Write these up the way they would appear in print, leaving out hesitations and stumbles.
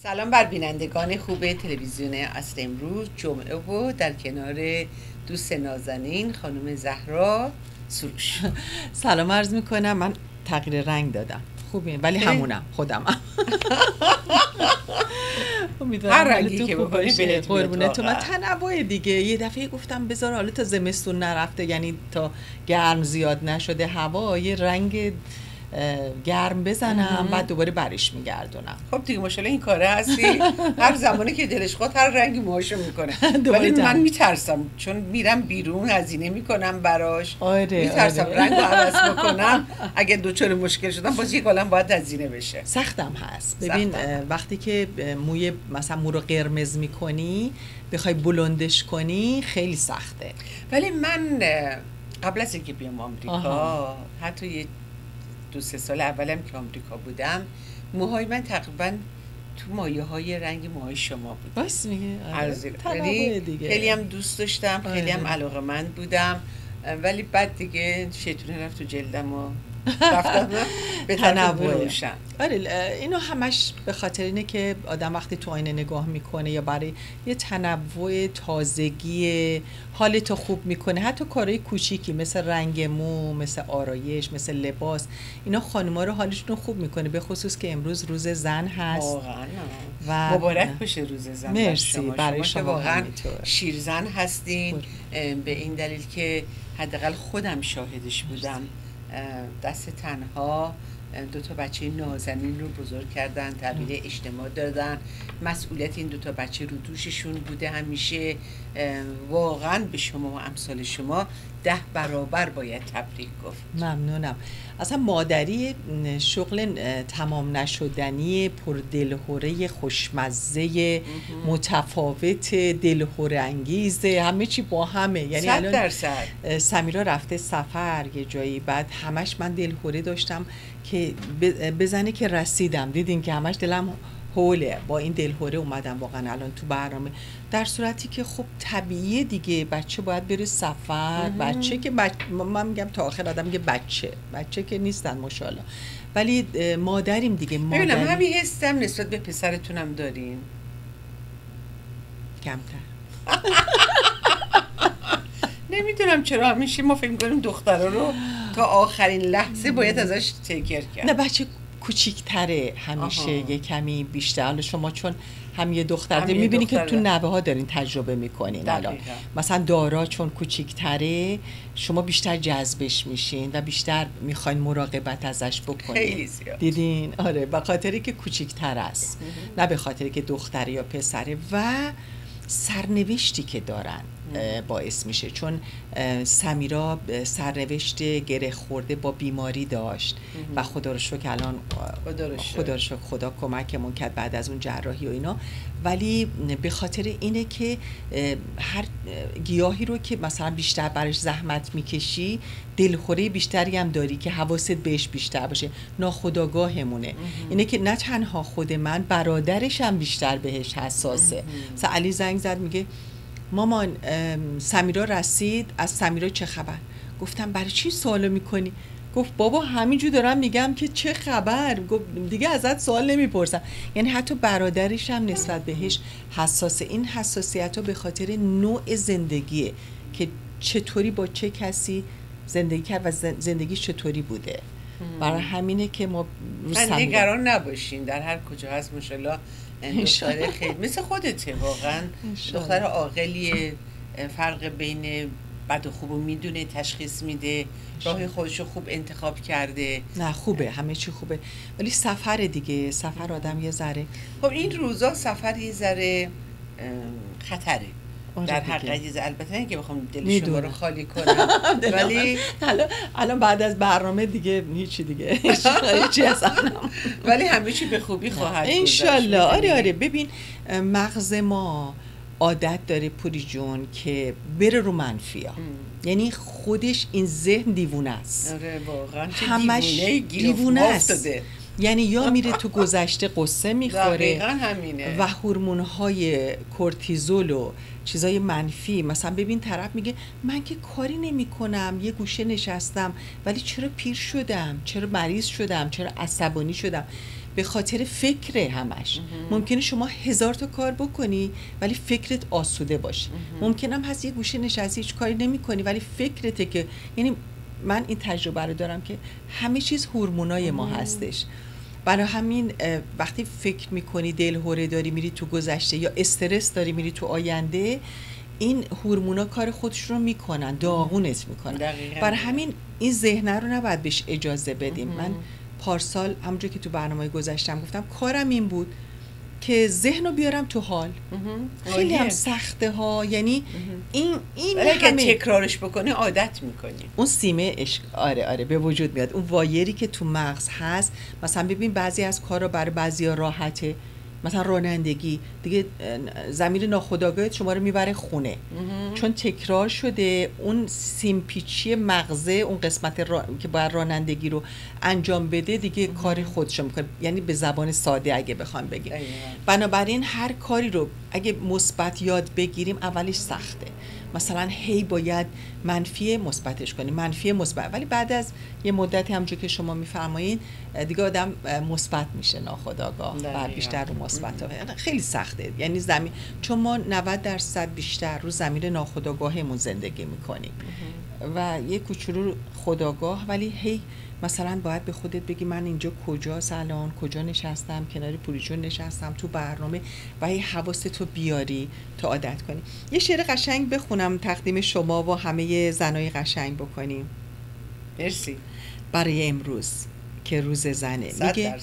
سلام بر بینندگان خوب تلویزیون اصل امروز جمعه و در کنار دوست نازنین خانم زهرا سروش. سلام عرض میکنم. من تغییر رنگ دادم خوبه ولی همونم خودمم. هر رنگی که بکنی بهت قربونه تو. من تنوع دیگه یه دفعه گفتم بذار حالا تا زمستون نرفته، یعنی تا گرم زیاد نشده هوا، یه رنگ گرم بزنم بعد دوباره برش میگردونم. خب دیگه ماشاءالله این کاره هستی. هر زمانی که دلش خواست هر رنگی موهاشو میکنه. ولی من میترسم چون میرم بیرون هزینه میکنم براش. میترسم رنگو عوض بکنم اگه دوچار مشکل شدم باز یک عالم باید هزینه بشه. سختم هست. ببین وقتی که موی مثلا مو رو قرمز میکنی بخوای بلندش کنی خیلی سخته. ولی من قبل از اینکه بیام آمریکا حتی یه 2-3 سال اولم که آمریکا بودم موهای من تقریبا تو مایه های رنگ موهای شما بود. بس میگه خیلی هم دوست داشتم، خیلی هم علاقه‌مند بودم، ولی بعد دیگه شیطونه رفت تو جلدم و رفتم به تنوع روشن. آره اینو همش به خاطر اینه که آدم وقتی تو آینه نگاه میکنه یا برای یه تنوع تازگی حالتو خوب میکنه. حتی کارهای کوچیکی مثل رنگ مو، مثل آرایش، مثل لباس، اینا خانوما رو حالشون رو خوب میکنه، به خصوص که امروز روز زن هست. و مبارک باشه روز زن. مرسی برای شما. واقعا شیرزن هستین. به این دلیل که حداقل خودم شاهدش بودم. دست تنها 2 بچه نازنین رو بزرگ کردن، تربیت اجتماع دادن، مسئولیت این 2 بچه رو دوششون بوده همیشه. واقعا به شما و امثال شما 10 برابر باید تبریک گفت. ممنونم. اصلا مادری شغل تمام نشدنی، پر دلهوره، خوشمزه، متفاوت، دلهوره انگیزه، همه چی با همه. یعنی 100% سمیرا رفته سفر یه جایی، بعد همش من دلهوره داشتم که بزنه که رسیدم. دیدین که همش دلم حوله، با این دلهوره اومدم واقعا الان تو برنامه، در صورتی که خب طبیعیه دیگه، بچه باید بره سفر. بچه که من میگم تا آخر آدم میگه بچه که نیستن ماشاءالله، ولی مادریم دیگه. ببینم همین حسم نسبت به پسرتونم دارین؟ کمتر. نمیدونم چرا همیشه ما فکر می‌کنیم دخترها رو تا آخرین لحظه باید ازش تکر کرد. نه بچه کوچیک‌تره همیشه یه کمی بیشتر. حالا شما چون هم یه دختر می‌بینی که تو نوه ها دارین تجربه می‌کنین. الان مثلا دارا چون کوچیک‌تره شما بیشتر جذبش میشین و بیشتر می‌خواین مراقبت ازش بکنین. خیلی زیاد. دیدین؟ آره، به خاطری که کوچیک‌تر است، نه به خاطری که دختره یا پسره. و سرنوشتی که دارن باعث میشه، چون سمیرا سرنوشت گره خورده با بیماری داشت و خدا رو شکر الان خدا رو شکر خدا کمکمون کرد بعد از اون جراحی و اینا. ولی به خاطر اینه که هر گیاهی رو که مثلا بیشتر برش زحمت میکشی دلخوره بیشتری هم داری که حواست بهش بیشتر باشه. ناخودآگاهمونه اینه که نه تنها خود من، برادرش هم بیشتر بهش حساسه. مثلا علی زنگ زد میگه مامان سمیرا رسید، از سمیرا چه خبر؟ گفتم برای چی سوالو میکنی؟ گفت بابا همینجور دارم میگم که چه خبر. گفت دیگه ازت سوال نمیپرسم. یعنی حتی برادرش هم نسبت بهش حساسه. این حساسیت ها به خاطر نوع زندگیه که چطوری با چه کسی زندگی کرد و زندگیش چطوری بوده. برای همینه که ما نگران نباشین، در هر کجا هست ماشاءالله دختر خیلی مثل خودته، واقعا دختر عاقلیه، فرق بین بد و خوبو میدونه، تشخیص میده، راه خودشو خوب انتخاب کرده. نه خوبه، همه چی خوبه، ولی سفر دیگه، سفر آدم یه ذره. خب این روزا سفر یه ذره خطره در حقیقت. البته نه که بخوام دل شما رو خالی کنم ولی الان بعد از برنامه دیگه هیچی دیگه هیچی اصلا، ولی همه چی به خوبی خواهد گذشت انشالله. آره ببین مغز ما عادت داره پوری جون که بره رو منفیا. یعنی خودش این ذهن دیوونه است. آره واقعا همش دیوونه است. یعنی یا میره تو گذشته قصه میخوره، دقیقاً همینه، و هورمون‌های کورتیزول و چیزای منفی. مثلا ببین طرف میگه من که کاری نمی کنم، یه گوشه نشستم، ولی چرا پیر شدم، چرا مریض شدم، چرا عصبانی شدم. به خاطر فکر همش. ممکنه شما 1000 تا کار بکنی ولی فکرت آسوده باشه. ممکنه هم هست یه گوشه نشستی هیچ کاری نمی‌کنی ولی فکرته که، یعنی من این تجربه رو دارم که همه چیز هورمونای ما هستش. برای همین وقتی فکر میکنی، دلهره داری میری تو گذشته یا استرس داری میری تو آینده، این هورمونا کار خودش رو میکنن، داغونت میکنن. برای همین این ذهن رو نباید بهش اجازه بدیم. من پارسال همونجور که تو برنامه گذاشتم گفتم کارم این بود که ذهن رو بیارم تو حال. خیلی هم سخته ها، یعنی این اگه تکرارش بکنی عادت میکنی. اون سیمه آره به وجود میاد. اون وایری که تو مغز هست. مثلا ببین بعضی از کارا برای بعضیا راحته، مثلا رانندگی دیگه ضمیر ناخودآگاهت شما رو میبره خونه، چون تکرار شده. اون سیمپیچی مغزه، اون قسمت که باید رانندگی رو انجام بده دیگه کار خودشو میکنه. یعنی به زبان ساده اگه بخوام بگیم، بنابراین هر کاری رو اگه مثبت یاد بگیریم اولش سخته. مثلا هی باید منفی مثبتش کنیم، منفی مثبت، ولی بعد از یه مدتی همونجوری که شما میفرمایین دیگه آدم مثبت میشه ناخودآگاه و بیشتر رو مثبت ها. خیلی سخته، یعنی چون ما 90% بیشتر رو ضمیر ناخودآگاهمون زندگی میکنیم و یه کوچولو خودآگاه، ولی هی مثلا باید به خودت بگی من اینجا کجاست الان، کجا نشستم، کنار پولیچون نشستم، تو برنامه، و هی حواستو بیاری تا عادت کنی. یه شعر قشنگ بخونم تقدیم شما و همه زنای قشنگ بکنیم. مرسی. برای امروز که روز زنه. میگه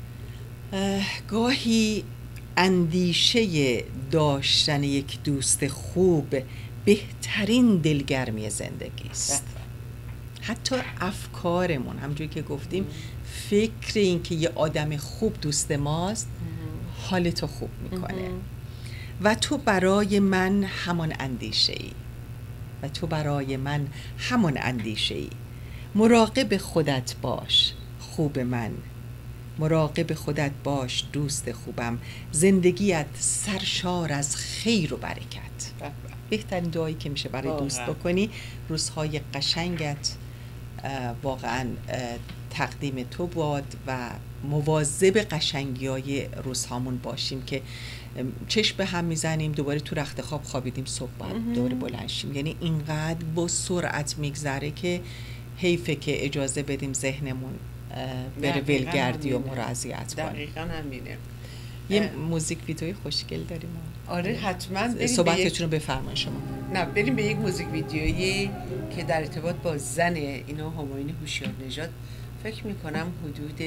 گاهی اندیشه داشتن یک دوست خوب بهترین دلگرمی زندگی است. حتی افکارمون، همونجوری که گفتیم، فکر این که یه آدم خوب دوست ماست حالتو خوب میکنه. و تو برای من همان اندیشه ای، و تو برای من همان اندیشه ای. مراقب خودت باش خوب من، مراقب خودت باش دوست خوبم. زندگیت سرشار از خیر و برکت. بهترین دعایی که میشه برای دوست بکنی. روزهای قشنگت واقعا تقدیم تو باد و مواظب قشنگیای روزهامون باشیم که چشم به هم میزنیم دوباره تو رخت خواب خوابیدیم صبح باید دوباره بلند شیم. یعنی اینقدر با سرعت میگذره که حیفه که اجازه بدیم ذهنمون بره ولگردی و مراضیت کنه. دقیقاً همینه. یه موزیک ویدیوی خوشگل داریم. آره حتما صحبتتون رو بفرمایید شما. نه بریم به یک موزیک ویدیویی که در ارتباط با زن اینا همایون هوشیار نژاد، فکر میکنم حدود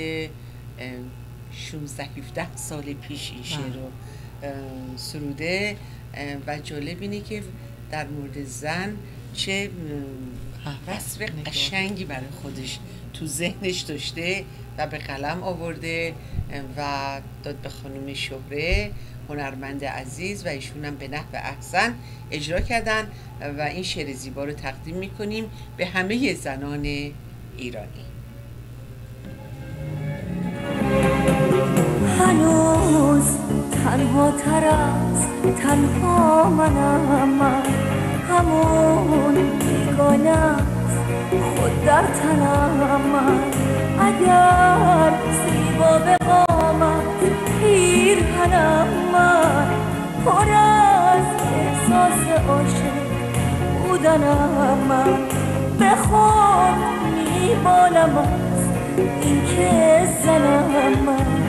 16-17 سال پیش این شعر رو سروده و جالب اینه که در مورد زن چه وصف قشنگی برای خودش تو ذهنش داشته و به قلم آورده و داد به خانم شهره، هنرمند عزیز، و ایشون هم به نحو احسن اجرا کردن و این شعر زیبا رو تقدیم میکنیم به همه زنان ایرانی. هنوز تنها تر از تنها منم، من همون بیگانه است خود در تنم. من اگر زیبا به قامت پیرهنم، من پر از احساس عاشق بودنم. من به خود میبالم از این که زنم، من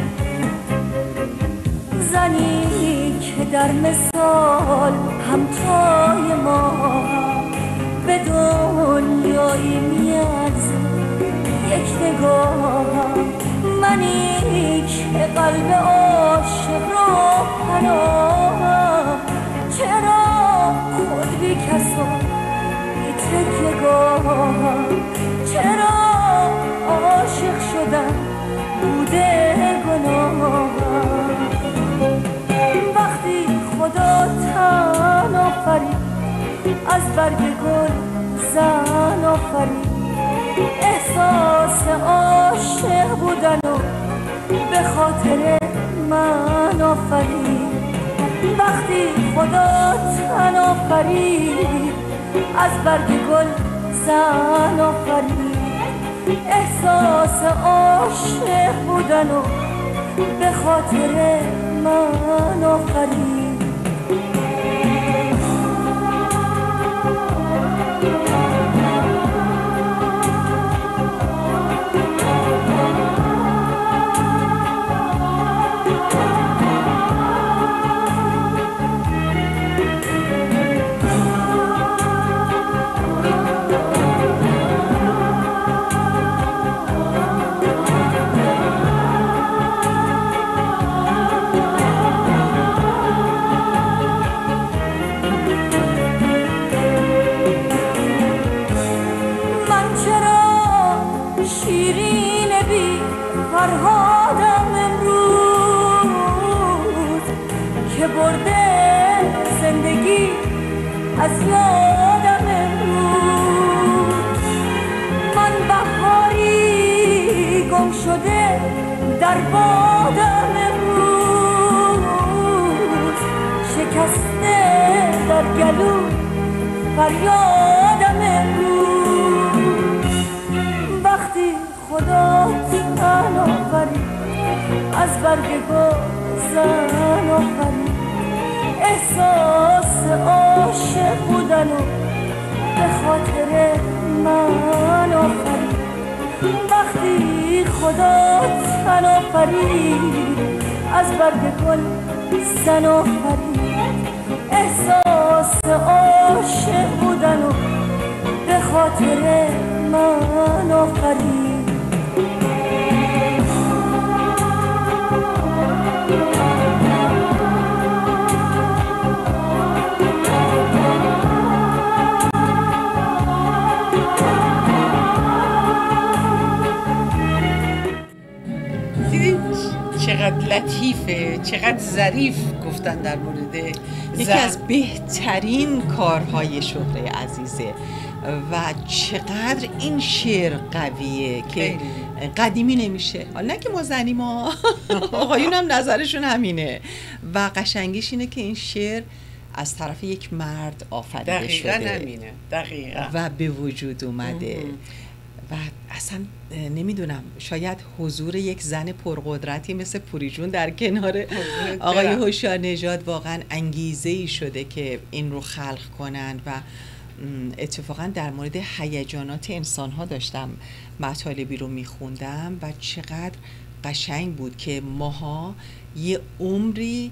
زنی که در مثال همتای ما به دنیایی میارزه یک نگاه. منی که قلب عاشق را پناهم، چرا خود بی کسا بی تکیه‌گاهم، چرا عاشق شدم بوده گناهم. وقتی خدا تن آفرید از برگ گل زن آفرید، احساس عاشق بودن و به خاطر من آفرید. وقتی خدا تن آفرید از برگ گل زن آفرید، احساس عاشق بودن و به خاطر من آفرید. فرهادم امروز که برده زندگی از یادم امروز. من بهاری گم شده در بادم امروز، شکسته در گلو فریادم امروز. وقتی خدا تن آفرید از برگ گل زن آفرید، احساس عاشق بودن و به خاطر من آفرید. وقتی خدا تن آفرید از برگ گل زن آفرید، احساس عاشق بودن و به خاطر من آفرید. چقدر لطیفه، چقدر ظریف گفتن در مورد یکی از بهترین کارهای شهره عزیزه و چقدر این شعر قویه که قدیمی نمیشه. حالا نه که ما زنیم ها، آقایون هم نظرشون همینه و قشنگیش اینه که این شعر از طرف یک مرد آفریده شده. دقیقاً همینه، دقیقاً، و به وجود اومده و اصلا نمیدونم، شاید حضور یک زن پرقدرتی مثل پوری جون در کنار آقای هوشیار نژاد واقعا انگیزه‌ای شده که این رو خلق کنن. و اتفاقا در مورد هیجانات انسان‌ها داشتم مطالبی رو میخوندم و چقدر قشنگ بود که ماها یه عمری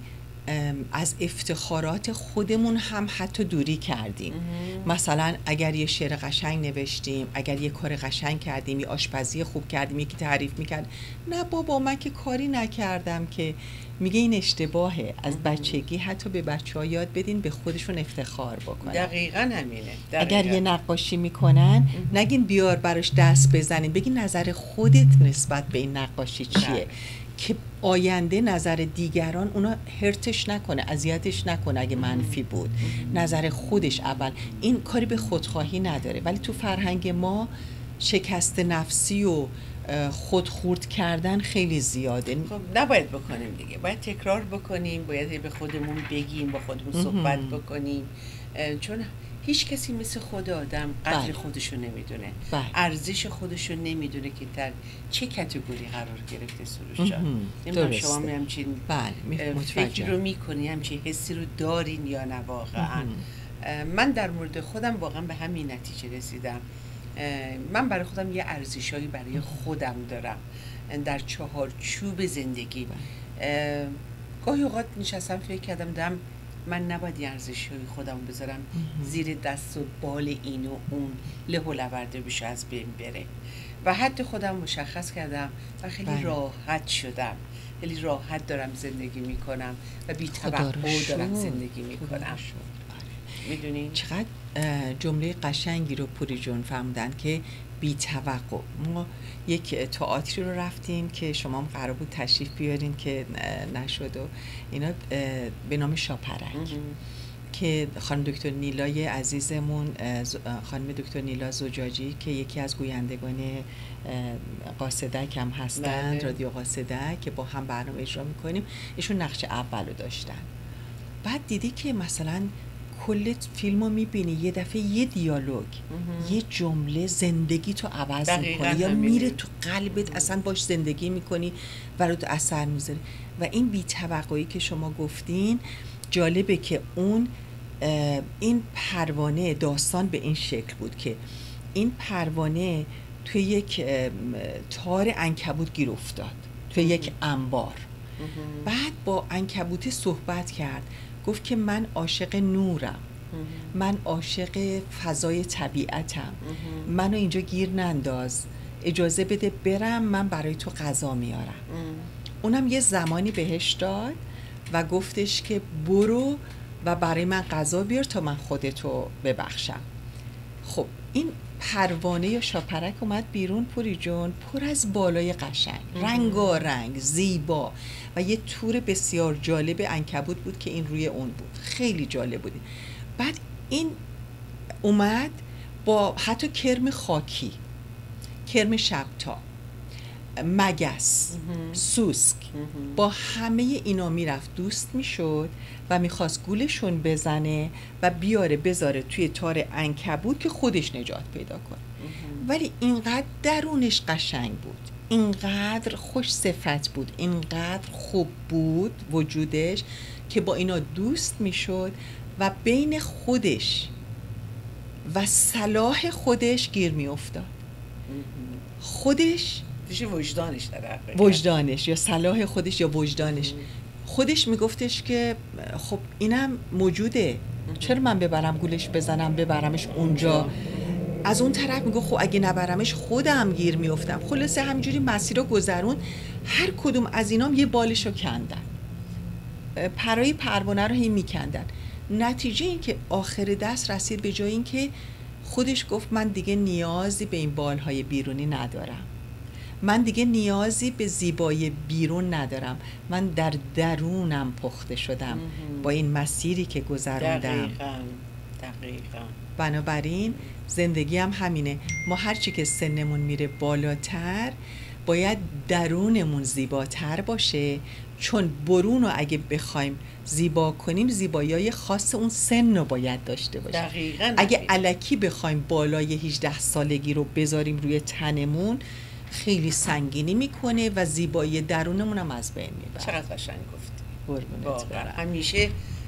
از افتخارات خودمون هم حتی دوری کردیم. مثلا اگر یه شعر قشنگ نوشتیم، اگر یه کار قشنگ کردیم، یه آشپزی خوب کردیم، یکی تعریف میکرد، نه بابا من که کاری نکردم، که میگه این اشتباهه. از بچگی حتی به بچه‌ها یاد بدین به خودشون افتخار بکنن. دقیقاً همینه. اگر یه نقاشی میکنن نگین بیار براش دست بزنین، بگین نظر خودت نسبت به این نقاشی چیه، که آینده نظر دیگران اونا هرتش نکنه، اذیتش نکنه اگه منفی بود. نظر خودش اول. این کاری به خودخواهی نداره، ولی تو فرهنگ ما شکست نفسی و خودخورد کردن خیلی زیاده. خب نباید بکنیم دیگه، باید تکرار بکنیم، باید به خودمون بگیم، با خودمون صحبت بکنیم، چون هیچ کسی مثل خود آدم قدر خودشو نمیدونه، ارزش خودشو نمیدونه که در چه کاتگوری قرار گرفته. سروش جان، نمیدونم شما همچین فکر رو میکنی، همچین حسی رو دارین یا نه واقعا؟ من در مورد خودم واقعا به همین نتیجه رسیدم. من برای خودم یه ارزشایی برای خودم دارم در چهارچوب زندگی. گاهی اوقات نشستم فکر کردم من نباید یه ارزش‌های خودم بذارم زیر دست و بال این و اون له و لورده بشه، از بین بره. و حد خودم مشخص کردم و خیلی راحت شدم، خیلی راحت دارم زندگی میکنم و بی توقع دارم زندگی میکنم. میدونین چقدر جمله قشنگی رو پوری جون فرمودن که بی توقع. ما یک تئاتری رو رفتیم که شما هم قرار بود تشریف بیارین که نشد و اینا، به نام شاپرک، که خانم دکتر نیلای عزیزمون، خانم دکتر نیلا زجاجی که یکی از گویندگان قاصدک هم هستند، رادیو قاصدک، که با هم برنامه اجرا میکنیم، ایشون نقش اول رو داشتن. بعد دیدی که مثلا کل فیلم رو میبینی یه دفعه یه دیالوگ یه جمله زندگی تو عوض میکنه یا میره تو قلبت، اصلا باش زندگی میکنی و رو تو اثر میذاره. و این بی‌توقعی که شما گفتین جالبه که این پروانه داستان به این شکل بود که این پروانه توی یک تار عنکبوت گیر افتاد، توی یک انبار. بعد با عنکبوت صحبت کرد، گفت که من عاشق نورم، من عاشق فضای طبیعتم، منو اینجا گیر ننداز، اجازه بده برم، من برای تو غذا میارم. اونم یه زمانی بهش داد و گفتش که برو و برای من غذا بیار تا من خودتو ببخشم. خب این پروانه یا شاپرک اومد بیرون پوری جون، پر از بالای قشنگ، رنگارنگ، زیبا و یه تور بسیار جالب عنکبوت بود که این روی اون بود، خیلی جالب بود. بعد این اومد با حتی کرم خاکی، کرم شبتا، مگس، سوسک، با همه اینا میرفت دوست میشد و میخواست گولشون بزنه و بیاره بذاره توی تار عنکبوت که خودش نجات پیدا کنه. ولی اینقدر درونش قشنگ بود، اینقدر خوش صفت بود، اینقدر خوب بود وجودش که با اینا دوست میشد و بین خودش و صلاح خودش گیر میافتاد. خودش وجدانش در حقیقت، وجدانش یا صلاح خودش یا وجدانش، خودش میگفتش که خب اینم موجوده، چرا من ببرم گولش بزنم ببرمش اونجا؟ از اون طرف میگه خب اگه نبرمش خودم گیر میافتم. خلاصه همینجوری مسیر رو گذرون. هر کدوم از اینام یه بالشو کندن، پرای پروانه رو هی میکندن. نتیجه این که آخر دست رسید به جای این که خودش گفت من دیگه نیازی به این بالهای بیرونی ندارم، من دیگه نیازی به زیبایی بیرون ندارم، من در درونم پخته شدم با این مسیری که گذروندم. دقیقاً. بنابراین زندگی هم همینه، ما هرچی که سنمون میره بالاتر باید درونمون زیباتر باشه، چون برون رو اگه بخوایم زیبا کنیم زیبایی‌های خاص اون سن رو باید داشته باشیم. دقیقاً. اگه الکی بخوایم بالای 18 سالگی رو بذاریم روی تنمون خیلی سنگینی میکنه و زیبایی درونمون هم از بین میبره. چقدر قشنگ گفتی. قربونت برم. همیشه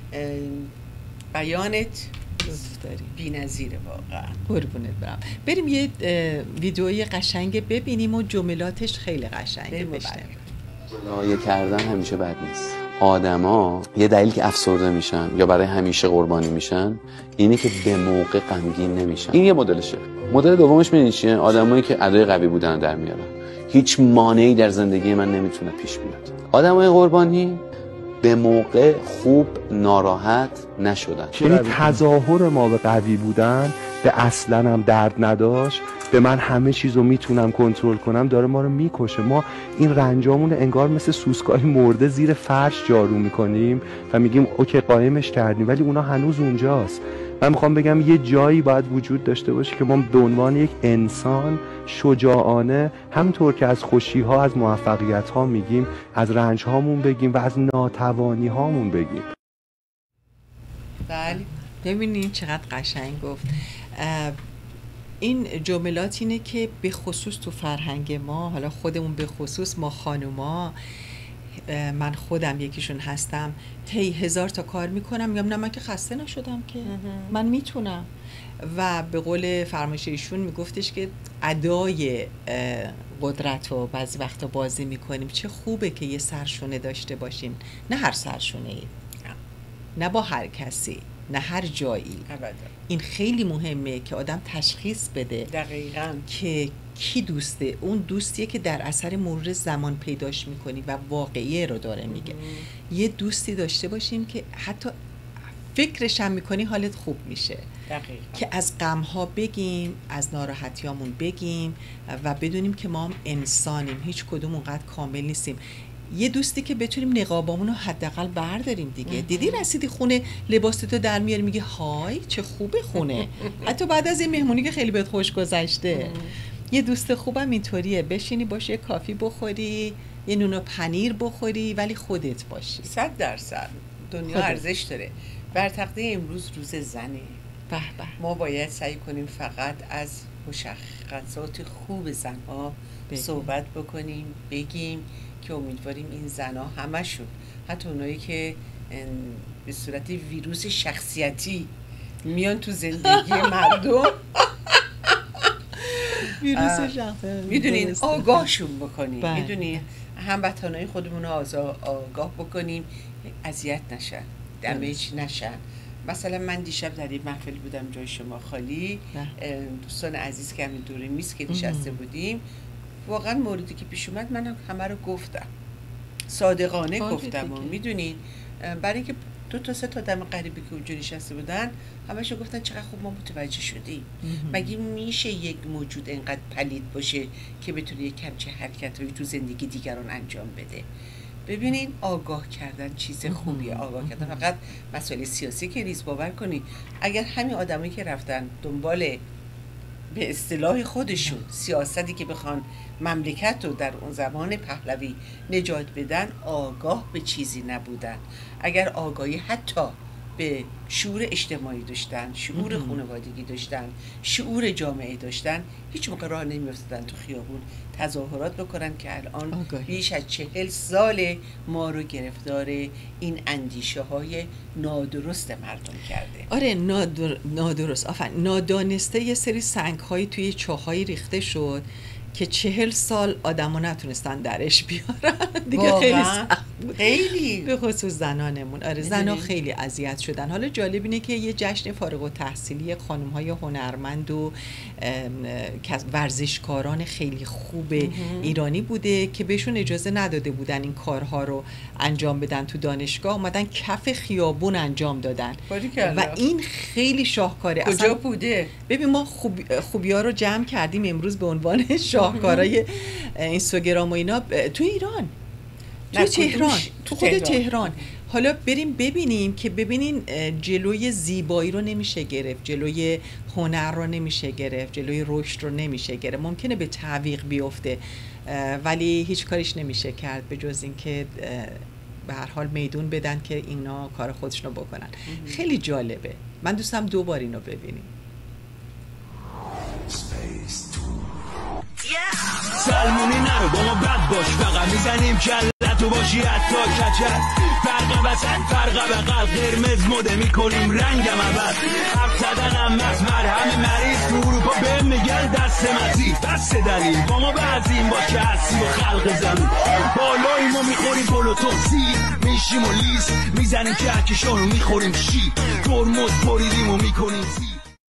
بیانت بی‌نظیره واقعا. قربونت برم. بریم یه ویدئوی قشنگ ببینیم و جملاتش خیلی قشنگه بشنویم. گناه کردن همیشه بد نیست. آدما یه دلیل که افسرده میشن یا برای همیشه قربانی میشن اینه که به موقع غمگین نمیشن. این یه مدلشه. مدل دومش میدونی چیه؟ آدمایی که ادای قوی بودن در میارن. هیچ مانعی در زندگی من نمیتونه پیش بیاد. آدمای قربانی به موقع خوب ناراحت نشدن. یعنی تظاهر ما به قوی بودن به اصلا هم درد نداشت، به من همه چیزو میتونم کنترل کنم، داره ما رو میکشه. ما این رنجامون انگار مثل سوسکای مرده زیر فرش جارو میکنیم و میگیم اوکی قایمش کردیم، ولی اونا هنوز اونجاست. من میخوام بگم یه جایی باید وجود داشته باشه که ما به عنوان یک انسان شجاعانه، همونطور که از خوشی ها از موفقیت ها میگیم، از رنج هامون بگیم و از ناتوانی هامون بگیم. بله ببینید چقدر قشنگ گفت. این جملات اینه که به خصوص تو فرهنگ ما، حالا خودمون به خصوص ما خانوما، من خودم یکیشون هستم، 1000 تا کار میکنم میگم نه من که خسته نشدم که من میتونم. و به قول فرمایش ایشون میگفتش که ادای قدرت رو بعضی وقتا بازی میکنیم. چه خوبه که یه سرشونه داشته باشیم، نه هر سرشونه ای، نه با هر کسی، نه هر جایی. این خیلی مهمه که آدم تشخیص بده دقیقاً که کی دوسته. اون دوستیه که در اثر مرور زمان پیداش میکنی و واقعیه رو داره میگه. یه دوستی داشته باشیم که حتی فکرش هم میکنی حالت خوب میشه. دقیقاً. که از غم‌ها بگیم، از ناراحتیامون بگیم و بدونیم که ما هم انسانیم، هیچ کدوم اونقدر کامل نیستیم. یه دوستی که بتونیم نقابامون رو حداقل برداریم دیگه. دیدی رسیدی خونه لباستو در میاری میگه های چه خوبه خونه، حتی بعد از این مهمونی که خیلی بهت خوش گذشته. یه دوست خوبم اینطوریه، بشینی باشه کافی بخوری، یه نون و پنیر بخوری، ولی خودت باشی. 100% دنیا ارزش داره. بر تقدیر امروز روز زنه. به به. ما باید سعی کنیم فقط از مشخصات خوب زنها صحبت بکنیم، بگیم که امیدواریم این زنها همشون، حتی اونایی که به صورت ویروس شخصیتی میان تو زندگی مردم، ویروس شخصیتی، میدونین آگاهشون بکنیم، بله. میدونین هموطنای خودمون رو آگاه بکنیم، اذیت نشن، دمیج نشن. مثلا من دیشب در یک محفل بودم جای شما خالی، دوستان عزیز که همین دوره میز که نشسته بودیم، واقعا موردی که پیش اومد من همه رو گفتم، صادقانه گفتم. و میدونین برای اینکه 2 تا 3 تا آدم غریبی که اونجا نشسته بودن همشون گفتن چقدر خوب ما متوجه شدیم. مگه میشه یک موجود اینقدر پلید باشه که بتونه یک همچین حرکتایی تو زندگی دیگران انجام بده؟ ببینین آگاه کردن چیز خوبیه. آگاه کردن فقط مسائل سیاسی که نیست. باور کنید اگر همین آدمایی که رفتن دنبال به اصطلاح خودشون سیاستی که بخوان مملکت رو در اون زمان پهلوی نجات بدن، آگاه به چیزی نبودن، اگر آگاهی حتی به شعور اجتماعی داشتن، شعور خانوادگی داشتن، شعور جامعه داشتن، هیچ موقع راه نمیافتادن تو خیابون تظاهرات بکنن که الان بیش از 40 سال ما رو گرفتار این اندیشه های نادرست مردم کرده. آره نادرست، آفرین، نادانسته یه سری سنگ های توی چاهایی ریخته شد که 40 سال آدم ها نتونستن درش بیارن دیگه. خیلی سخت بود، خیلی به خصوص زنانمون. آره زنها خیلی اذیت شدن. حالا جالب اینه که یه جشن فارغ التحصیلی خانم های هنرمند و ورزشکاران خیلی خوب ایرانی بوده که بهشون اجازه نداده بودن این کارها رو انجام بدن تو دانشگاه، اومدن کف خیابون انجام دادن و این خیلی شاهکاره. کجا بوده؟ ببین ما خوبی ها رو جمع کردیم امروز به عنوان شاهکارهای اینستاگرام و اینا تو ایران، تو تهران، تو خود تهران. حالا بریم ببینیم که ببینین جلوی زیبایی رو نمیشه گرفت، جلوی هنر رو نمیشه گرفت، جلوی رشد رو نمیشه گرفت. ممکنه به تعویق بیفته ولی هیچ کاریش نمیشه کرد به جز این که به هر حال میدون بدن که اینا کار خودشونو بکنن. خیلی جالبه، من دوستم 2 بار اینو ببینیم. سلمونی نرو با ما بد باش، فقط میزنیم کلتو باشی حتی کچت. فرق وطن فرق بقل، قرمز مده میکنیم رنگم عوض. حرف زدنم از مرهم مریض تو اروپا به میگن دست مزید. دست دلیل با ما بعضیم باش که هستی با خلق زمین. بالایی ما میخوریم پلو توسی، میشیم و لیز میزنیم کهکشانو میخوریم شی. ترمز بریدیم و میکنیم سی.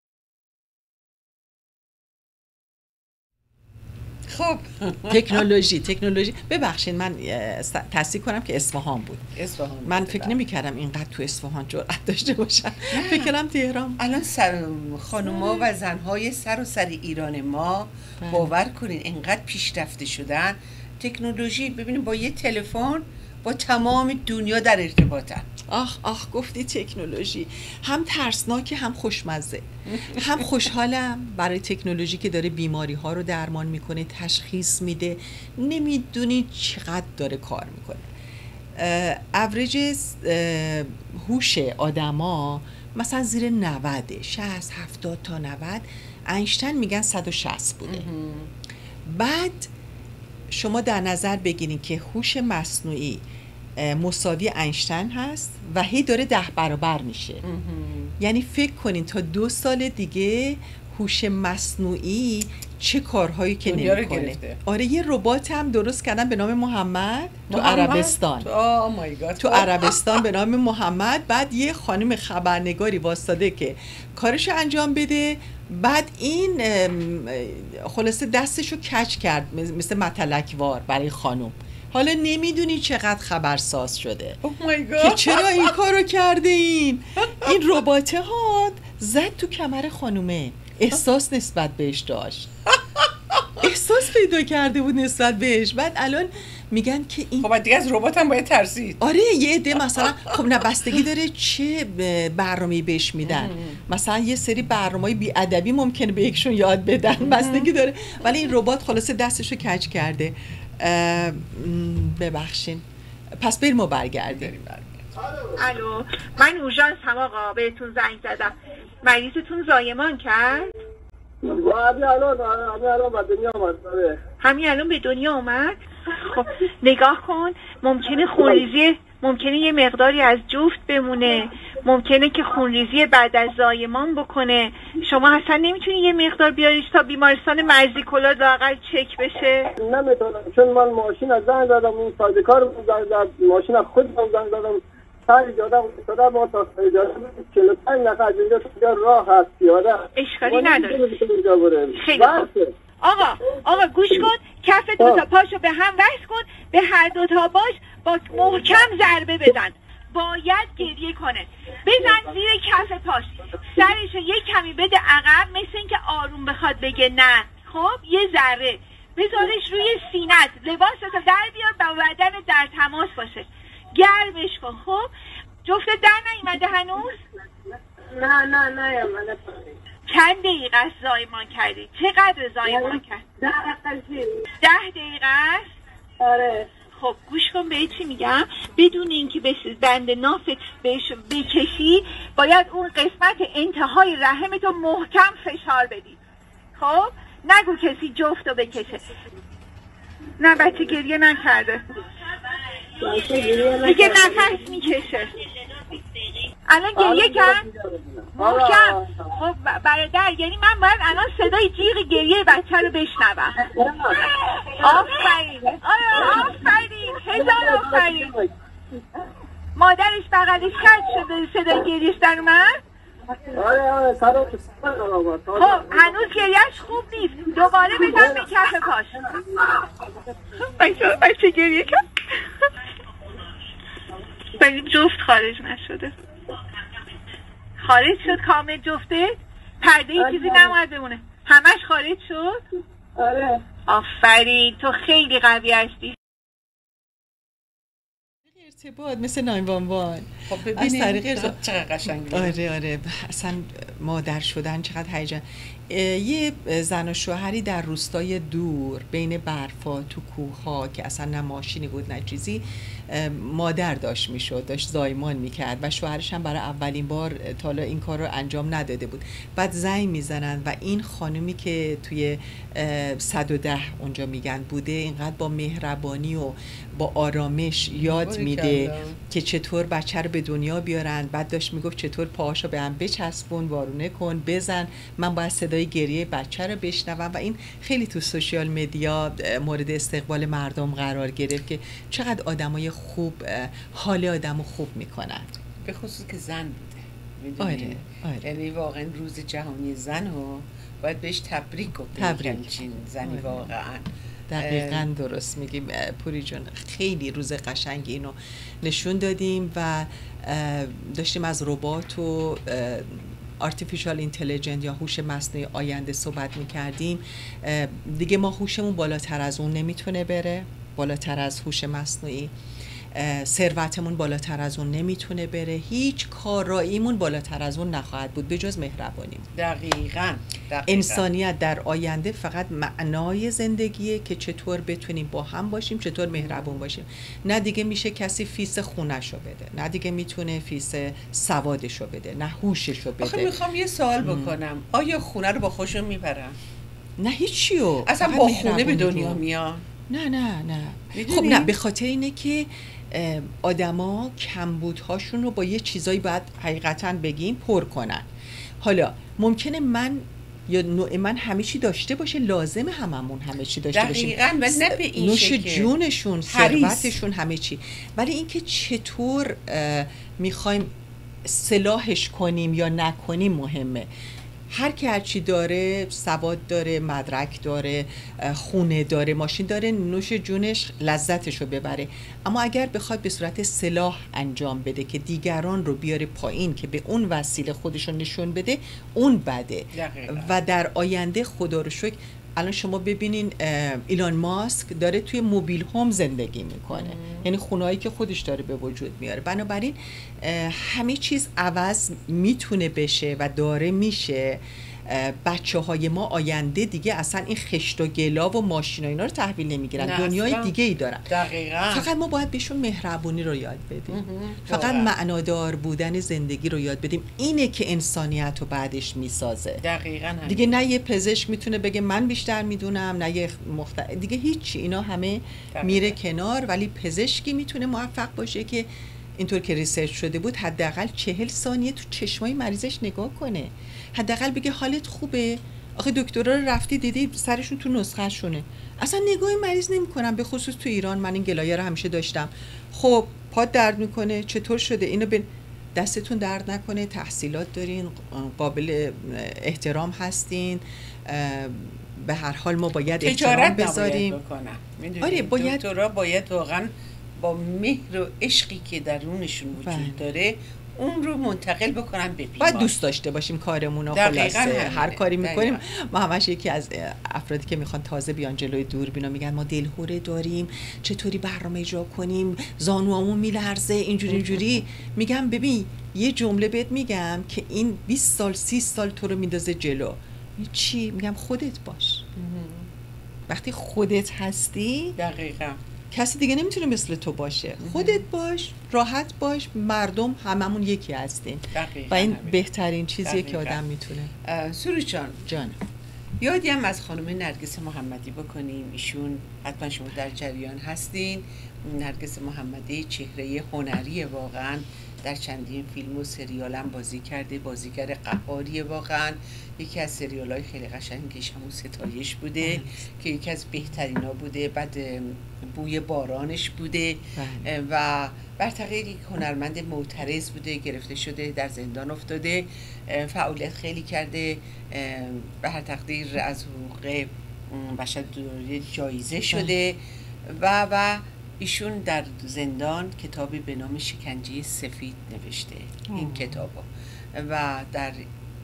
خب تکنولوژی ببخشید من تصدیق کنم که اصفهان بود. من فکر نمی‌کردم اینقدر تو اصفهان جرأت داشته باشن. فکر کردم تهران. الان خانوما و زنهای سر ایران ما باور کنین اینقدر پیشرفته شدن. تکنولوژی ببینید با یه تلفن با تمام دنیا در ارتباطن. آخ گفتی تکنولوژی، هم ترسناکه هم خوشمزه. هم خوشحالم برای تکنولوژی که داره بیماری ها رو درمان میکنه، تشخیص میده، نمیدونی چقدر داره کار میکنه. اوریج هوش آدما مثلا زیر 90 60 70 تا 90، اینشتین میگن 160 بوده. بعد شما در نظر بگیرید که هوش مصنوعی مساوی اینشتین هست و هی داره 10 برابر میشه. یعنی فکر کنین تا 2 سال دیگه هوش مصنوعی چه کارهایی که نمیکنه. آره یه ربات هم درست کردن به نام محمد تو عربستان. تو عربستان به نام محمد. بعد یه خانم خبرنگاری واسطاده که کارشو انجام بده. بعد این خلاصه دستشو کج کرد مثل متلکوار برای خانم. حالا نمیدونی چقدر خبرساز شده که چرا این کارو کرده. این رباته ها زد تو کمر خانومه، احساس نسبت بهش داشت، احساس پیدا کرده بود نسبت بهش. بعد الان میگن که این خب دیگه از ربات هم باید ترسید. آره یه عده مثلا خب نه بستگی داره چه برنامه‌ای بهش میدن. مثلا یه سری برنامه‌ای بی‌ادبی ممکنه به یکشون یاد بدن، بستگی داره. ولی این ربات خلاصه دستشو کج کرده. ببخشین پس بریم و برگردیم. الو، من اورژانسم آقا، بهتون زنگ زدم. مریضتون زایمان کرد؟ همین الان به دنیا اومد. خب نگاه کن، ممکنه یه مقداری از جفت بمونه، ممکنه که خونریزی بعد از زایمان بکنه. شما اصلا نمیتونی یه مقدار بیاریش تا بیمارستان مرزیکولا لااقل چک بشه؟ نمیتونم، چون من ماشین از زنگ دادم، اون سازکار زنگ داد، ماشین از خود زنگ دادم، سر جادم افتاده، ما تا جاده 45 نفر از اینجا راه هست پیاده. اشکالی نداره. خیلی خوب. آقا گوش کن، کف دو تا پاشو به هم وصل کن، به هر دو تا باش با محکم ضربه بزن. باید گریه کنه. بزن زیر کف پاش، سرشو یک کمی بده عقب، مثل اینکه آروم بخواد بگه نه. خب یه ذره بذارش روی سینت، لباستو در بیار با بدن در تماس باشه، گرمش کن. خب جفت در نیومده هنوز؟ نه چند دقیقه است زایمان کردی؟ چقدر زایمان کرد؟ 10 دقیقه است؟ آره. خب گوش کن به چی میگم، بدون اینکه بند نافت بهش بکشی، باید اون قسمت انتهای رحمتو محکم فشار بدی. خب نگو کسی جفتو بکشه. نه بچه گریه نکرده، دیگه نفس میکشه. الان گریه کرد محکم. خب برادر، یعنی من باید الان صدای جیغ گریه بچه رو بشنوم. آفرین، آفرین، هزار آفرین. مادرش بغلش کرد شده صدای گریهش در اومد؟ آره خب هنوز گریهش خوب نیست، دوباره بزن به کف پاش. بچه گریه کرد، ولی جفت خارج نشده. خارج شد کامل جفته؟ پرده ای چیزی نماید بمونه، همش خارج شد؟ آره. آفرین، تو خیلی قوی هستی. ارتباط مثل 911. خب ببینید چقدر قشنگه. آره اصلا مادر شدن چقدر هیجان. یه زن و شوهری در روستای دور بین برفا تو کوه‌ها که اصلا نه ماشینی بود نه چیزی، مادر داشت زایمان میکرد و شوهرش هم برای اولین بار تا حالا این کار رو انجام نداده بود. بعد زنگ میزنن و این خانومی که توی 110 اونجا میگن بوده، اینقدر با مهربانی و با آرامش یاد میده که چطور بچه رو به دنیا بیارن. بعد داشت میگفت چطور پاهاشو به هم بچسبون، وارونه کن، بزن، من باید صدای گریه بچه رو بشنوم. و این خیلی تو سوشیال مدیا مورد استقبال مردم قرار گرفت که چقدر آدمای خوب حال آدمو خوب میکنن، به خصوص که زن بوده. آره. یعنی واقعا روز جهانی زن رو باید بهش تبریک گفتیم. زنی واقعا دقیقاً درست میگیم پوری جون، خیلی روز قشنگی اینو نشون دادیم و داشتیم از ربات و artificial intelligence یا هوش مصنوعی آینده صحبت میکردیم. دیگه ما هوشمون بالاتر از اون نمیتونه بره، بالاتر از هوش مصنوعی. ثروتمون بالاتر از اون نمیتونه بره، هیچ کاراییمون بالاتر از اون نخواهد بود به جز مهربانیم. دقیقاً. انسانیت در آینده فقط معنای زندگیه که چطور بتونیم با هم باشیم، چطور مهربون باشیم. نه دیگه میشه کسی فیس خونشو بده، نه دیگه میتونه فیس سوادشو بده، نه هوششو بده. آخه میخوام یه سوال بکنم، آیا خونه رو با خودشون میبرن؟ نه هیچیو، اصلا با خونه به دنیا میان؟ نه خب نه، به خاطر اینه که آدما کمبودهاشون رو با یه چیزایی باید حقیقتا بگیم پر کنن. حالا ممکنه من یا نوع من همه چی داشته باشه، لازمه هممون همه چی داشته باشیم دقیقاً، و نه به این نوش جونشون، ثروتشون، همه چی. ولی اینکه چطور میخوایم سلاحش کنیم یا نکنیم مهمه. هر کی هر چی داره، سواد داره، مدرک داره، خونه داره، ماشین داره، نوش جونش لذتشو ببره. اما اگر بخواد به صورت سلاح انجام بده که دیگران رو بیاره پایین که به اون وسیله خودشون نشون بده، اون بده. و در آینده خدا رو شکر الان شما ببینین ایلان ماسک داره توی موبیل هوم زندگی میکنه، یعنی خونهایی که خودش داره به وجود میاره. بنابراین همه چیز عوض میتونه بشه و داره میشه، بچه های ما آینده دیگه اصلا این خشت و گلا و ماشین و اینا رو تحویل نمیگیرن، دنیای دیگه ای دارن. دقیقاً. فقط ما باید بهشون مهربونی رو یاد بدیم، فقط معنادار بودن زندگی رو یاد بدیم. اینه که انسانیت رو بعدش میسازه. دقیقاً. دیگه نه یه پزشک میتونه بگه من بیشتر میدونم، نه یه دیگه هیچی، اینا همه میره کنار. ولی پزشکی میتونه موفق باشه که اینطور که ریسرچ شده بود حداقل 40 ثانیه تو چشمای مریضش نگاه کنه، حداقل بگه حالت خوبه. آخه دکترا رو رفتی دیدی سرشون تو نسخه شونه، اصلا نگاه مریض نمی‌کنن. به خصوص تو ایران من این گلایه رو همیشه داشتم. خب پات درد میکنه، چطور شده؟ اینو دستتون درد نکنه، تحصیلات دارین، قابل احترام هستین، به هر حال ما باید احترام بذاریم. آره دکترا باید واقعا با مهر و عشقی که درونشون وجود داره اون رو منتقل بکنن به بیمار. باید دوست داشته باشیم کارمون رو. خلاصه هر کاری میکنیم ما همش یکی از افرادی که میخوان تازه بیان جلوی دوربینا میگن ما دلهوره داریم، چطوری برنامه اجرا کنیم، زانوامون میلرزه، اینجوری میگم ببین یه جمله بهت میگم که این 20 سال 30 سال تو رو میندازه جلو. چی؟ میگم خودت باش. وقتی خودت هستی دقیقاً کسی دیگه نمیتونه مثل تو باشه. خودت باش، راحت باش، مردم هممون یکی هستیم و این بهترین چیزیه که آدم میتونه. سروش جان یادی هم از خانم نرگس محمدی بکنیم. ایشون حتما شما در جریان هستین. نرگس محمدی چهره هنری واقعا، در چندین فیلم و سریال هم بازی کرده، بازیگر قهاریه واقعا. یکی از سریال‌های خیلی قشنگش همون ستایش بوده که یکی از بهترینا بوده. بعد بوی بارانش بوده و بر تغییر یک هنرمند معترض بوده، گرفته شده در زندان افتاده، فعالیت خیلی کرده، به هر تقدیر از حقوق بشر جایزه شده و ایشون در زندان کتابی به نام شکنجه سفید نوشته این کتابو و در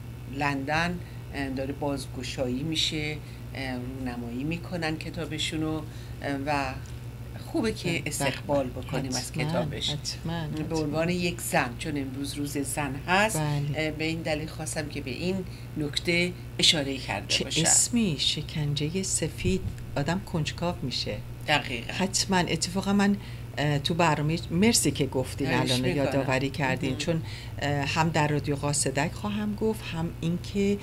لندن داره بازگشایی میشه، رونمایی میکنن کتابشونو و خوبه که استقبال بکنیم از کتابش به عنوان یک زن، چون امروز روز زن هست. به این دلیل خواستم که به این نکته اشاره کرده باشم. چه اسمی؟ شکنجه سفید، آدم کنجکاو میشه. دقیقا. حتما. اتفاقا من تو برنامه مرسی که گفتین الان یادآوری کردین، چون هم در رادیو قاصدک خواهم گفت، هم این که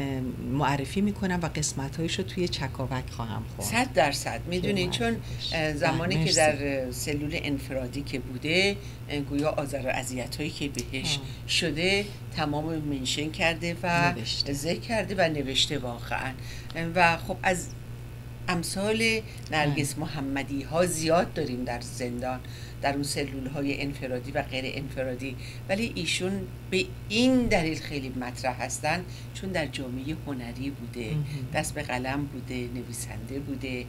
معرفی میکنم و قسمت‌هایش رو توی چکاوک خواهم خواند. 100% میدونین، چون زمانی که در سلول انفرادی که بوده گویا آزار و اذیت‌هایی که بهش شده تمام منشن کرده و ذکر کرده و نوشته واقعا. و خب از امثال نرگس محمدی ها زیاد داریم در زندان، در اون سلول های انفرادی و غیر انفرادی، ولی ایشون به این دلیل خیلی مطرح هستن چون در جامعه هنری بوده، دست به قلم بوده، نویسنده بوده،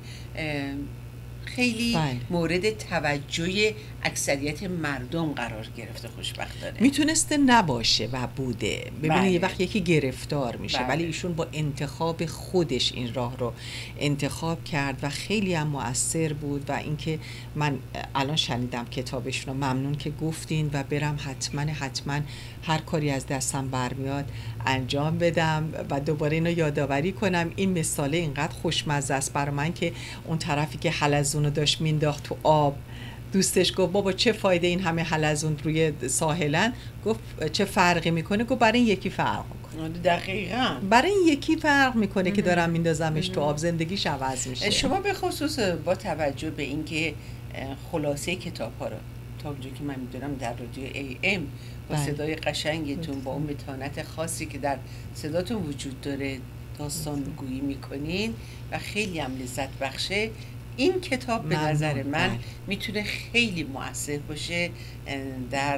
خیلی مورد توجه اکثریت مردم قرار گرفته. خوشبختانه میتونسته نباشه و بوده. ببینید یه وقت یکی گرفتار میشه ولی ایشون با انتخاب خودش این راه رو انتخاب کرد و خیلی هم مؤثر بود. و اینکه من الان شنیدم کتابشون رو، ممنون که گفتین و برم حتما هر کاری از دستم برمیاد انجام بدم و دوباره اینو یادآوری کنم. این مثاله اینقدر خوشمزه است برای من که اون طرفی که حلزون رو داشت مینداخت تو آب، دوستش گفت بابا چه فایده این همه حلزون روی ساحلن؟ گفت چه فرقی میکنه؟ گفت برای این یکی فرق میکنه. دقیقاً برای این یکی فرق میکنه که دارم میندازمش تو آب، زندگیش عوض میشه. شما به خصوص با توجه به اینکه خلاصه کتاب ها رو تا اونجا که من میدونم در رادیو AM با صدای قشنگتون، با اون متانت خاصی که در صداتون وجود داره داستان گویی میکنین و خیلی هم لذت بخشه، این کتاب به نظر من میتونه خیلی مؤثر باشه در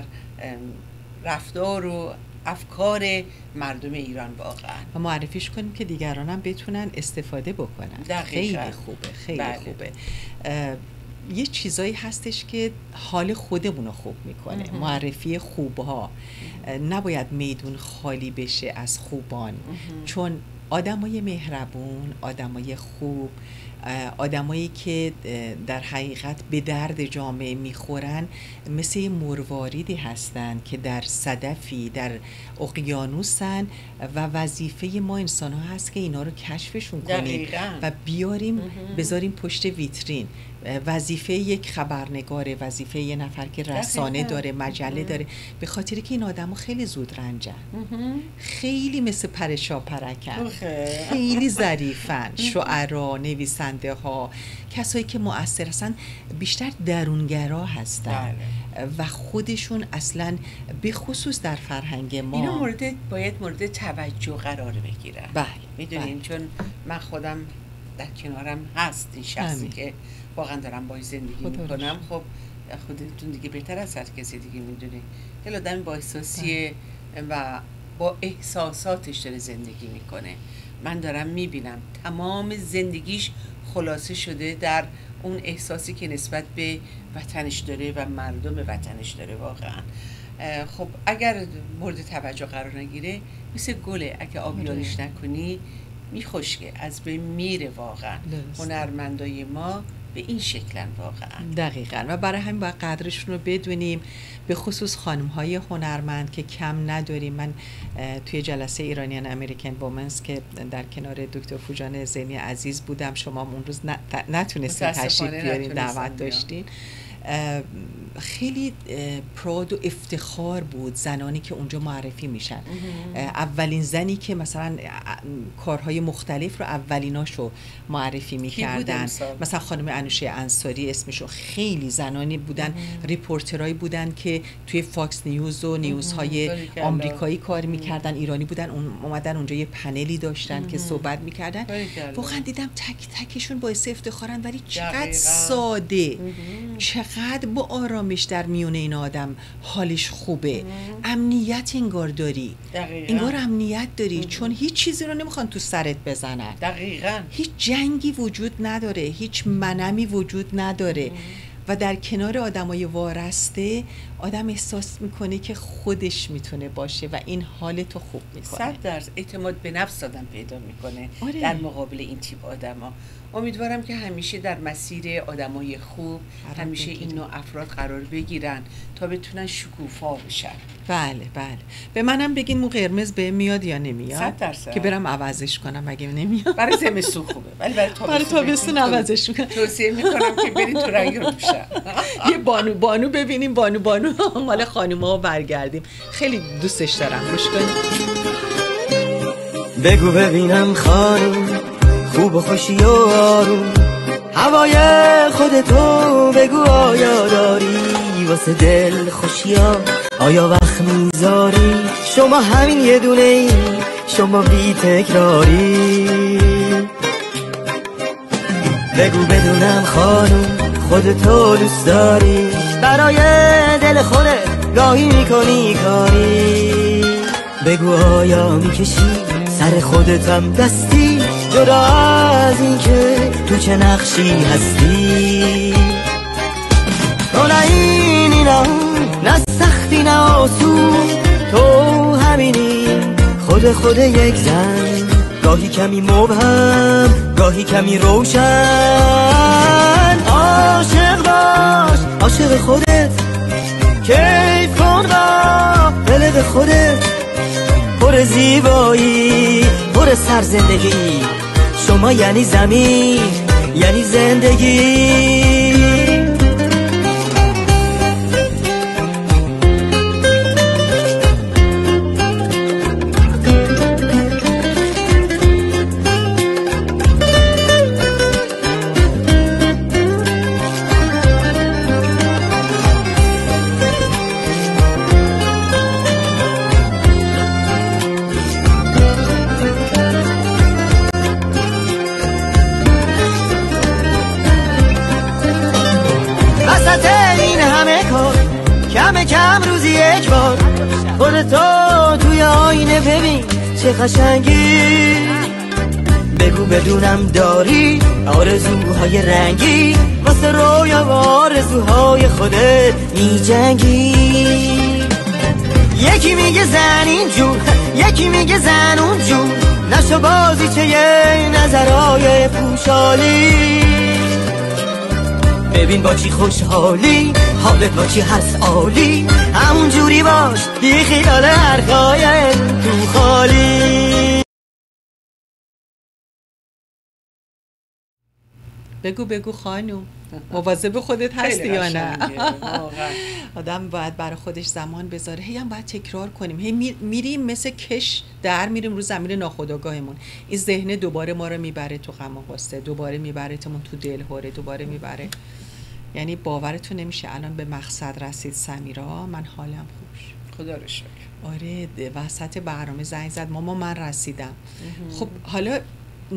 رفتار و افکار مردم ایران واقعا. و معرفیش کنیم که دیگران هم بتونن استفاده بکنن. خیلی خوبه، خیلی خوبه. یه چیزایی هستش که حال خودمون رو خوب میکنه. معرفی خوبها، نباید میدون خالی بشه از خوبان، چون آدمای مهربون، آدمای خوب آدمایی که در حقیقت به درد جامعه میخورن مثل مرواریدی هستن که در صدفی در اقیانوسن و وظیفه ما انسان ها هست که اینا رو کشفشون کنیم و بیاریم بذاریم پشت ویترین. وظیفه یک خبرنگاره، وظیفه یه نفر که رسانه داره، مجله داره، به خاطری که این آدم ها خیلی زود رنجن، خیلی مثل پرشاپرکن، خیلی ظریفن. شعرا، نویسنده ها، کسایی که مؤثر هستن بیشتر درونگرا هستن و خودشون اصلا به خصوص در فرهنگ ما اینا باید مورد توجه قرار بگیرن. بله میدونین چون من خودم در کنارم هست این شخصی که واقعا دارم باهاش زندگی میکنم. خب خودتون دیگه بهتر از هر کسی دیگه میدونی که آدم با احساسیه و با احساساتش داره زندگی میکنه. من دارم میبینم تمام زندگیش خلاصه شده در اون احساسی که نسبت به وطنش داره و مردم وطنش داره. واقعا خب اگر مورد توجه قرار نگیره مثل گله، اگه آبیاریش نکنی میخشکه، از بین میره. واقعا هنرمندای ما به این شکلن واقعا. دقیقاً و برای همین باید قدرشون رو بدونیم، به خصوص خانم‌های هنرمند که کم نداریم. من توی جلسه ایرانیان امریکن وومنز که در کنار دکتر فوجان زینی عزیز بودم، شما اون روز نتونستین تشریف بیارین، دعوت داشتین. خیلی پرود و افتخار بود زنانی که اونجا معرفی میشن. اولین زنی که مثلا کارهای مختلف رو اولیناشو معرفی میکردن، مثلا خانم انوشه انصاری اسمشو، خیلی زنانی بودن، ریپورترایی بودن که توی فاکس نیوز و نیوزهای آمریکایی کار میکردن، ایرانی بودن، اومدن اونجا یه پنلی داشتن که صحبت میکردن. واقعا دیدم تک تکشون باعث افتخارن، ولی چقدر ساده، چقدر با آرامش در میون این آدم حالش خوبه. امنیت انگار داری، انگار امنیت داری، چون هیچ چیزی رو نمیخوان تو سرت بزنن. دقیقاً هیچ جنگی وجود نداره، هیچ منمی وجود نداره و در کنار آدمای وارسته آدم احساس میکنه که خودش میتونه باشه و این حالتو خوب میکنه. 100% اعتماد به نفس آدم پیدا میکنه در مقابل این تیپ آدما. امیدوارم که همیشه در مسیر آدمای خوب همیشه این نوع افراد قرار بگیرن تا بتونن شکوفا بشن. بله بله. به منم بگین مو قرمز به میاد یا نمیاد 100% که برم عوضش کنم اگه نمیاد. برای زمستون خوبه ولی برای تابستون عوضش میکنم. توصیه میکنم که برید تو رنگ رو بشن. یه بانو ببینیم، بانو مال خانوما برگردیم. خیلی دوستش دارم. گوش کنید. بگو ببینم خانم خوب و خوشی و آروم، هوای خودتو بگو آیا داری، واسه دل خوشی ها آیا وقت میذاری، شما همین یه دونه ای، شما بی تکراری. بگو بدونم خانم خودتو دوست داری، برای دل خودت گاهی میکنی کاری، بگو آیا میکشی سر خودتم دستی، جدا از این که تو چه نقشی هستی. تو نه اینی نه سختی نه آسون، تو همینی خود یک زن، گاهی کمی مبهم گاهی کمی روشن. عاشق باش عاشق خودت، کیف کن با قلق خودت، پر زیبایی پر سر زندگی، شما یعنی زمین یعنی زندگی. کم روزی یک بار خودتو توی آینه ببین چه قشنگی، بگو بدونم داری آرزوهای رنگی، واسه رویا و آرزوهای خودت می جنگی. یکی میگه زن اینجور یکی میگه زن اونجور، نشو بازی چه یه نظرهای پوشالی. ببین با چی خوشحالی، حالت با چی هست عالی، همون جوری باش بی خیال حرفای تو خالی. بگو خانوم، مواظب خودت هستی یا نه؟ آدم باید برای خودش زمان بذاره، هی هم باید تکرار کنیم، هی میریم مثل کش در میریم رو زمین ناخودآگاهمون، این ذهن دوباره ما رو میبره تو غم و غصه، دوباره میبره تو دلهوره، دوباره میبره. یعنی باورتون نمیشه الان به مقصد رسید سمیرا، من حالم خوب شد، خدا رو شکر. آره وسط برنامه زنگ زد ماما من رسیدم. خب حالا 90%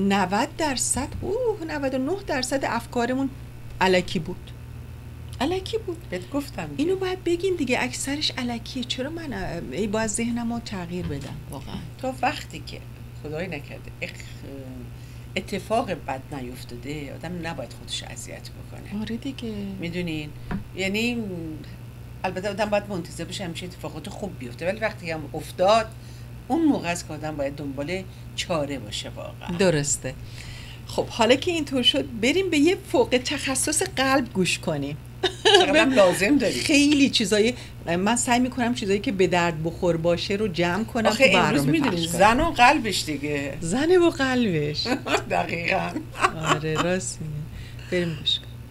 99% افکارمون الکی بود. بهت گفتم اینو باید بگیم دیگه، اکثرش الکیه. چرا من باید ذهنمو تغییر بدم واقعا؟ تا وقتی که خدای نکرده اتفاق بد نیفتاده آدم نباید خودش اذیت بکنه. آره دیگه میدونین، یعنی البته آدم باید منتظر بشه همیشه اتفاقات خوب بیفته، ولی وقتی هم افتاد اون موقع است که آدم باید دنبال چاره باشه واقعا. درسته. خب حالا که اینطور شد بریم به یه فوق تخصص قلب گوش کنیم. چقدرم لازم داری. خیلی چیزایی من سعی میکنم چیزایی که به درد بخور باشه رو جمع کنم تو برنامه. امروز میدونی زن و قلبش دیگه، زن و قلبش. دقیقاً. آره راست میگه. بریم گوش کنیم.